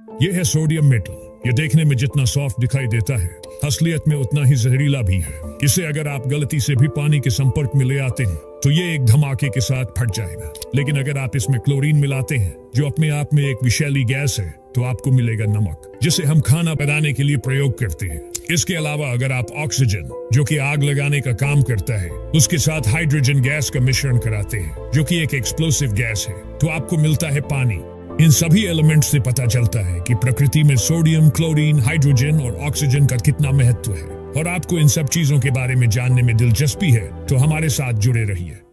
यह है sodium metal. यह देखने में जितना सॉफ्ट दिखाई देता है, असलियत में उतना ही जहरीला भी है। इसे अगर आप गलती से भी पानी के संपर्क में ले आते हैं तो ये एक धमाके के साथ फट जाएगा। लेकिन अगर आप इसमें क्लोरीन मिलाते हैं, जो अपने आप में एक विषैली गैस है, तो आपको मिलेगा नमक, जिसे हम खाना बनाने के लिए प्रयोग करते हैं। इसके अलावा अगर आप ऑक्सीजन, जो कि आग लगाने का काम करता है, उसके साथ हाइड्रोजन गैस का मिश्रण कराते हैं, जो कि एक एक्सप्लोसिव गैस है, तो आपको मिलता है पानी। इन सभी एलिमेंट्स से पता चलता है कि प्रकृति में सोडियम, क्लोरीन, हाइड्रोजन और ऑक्सीजन का कितना महत्व है। और आपको इन सब चीजों के बारे में जानने में दिलचस्पी है तो हमारे साथ जुड़े रहिए।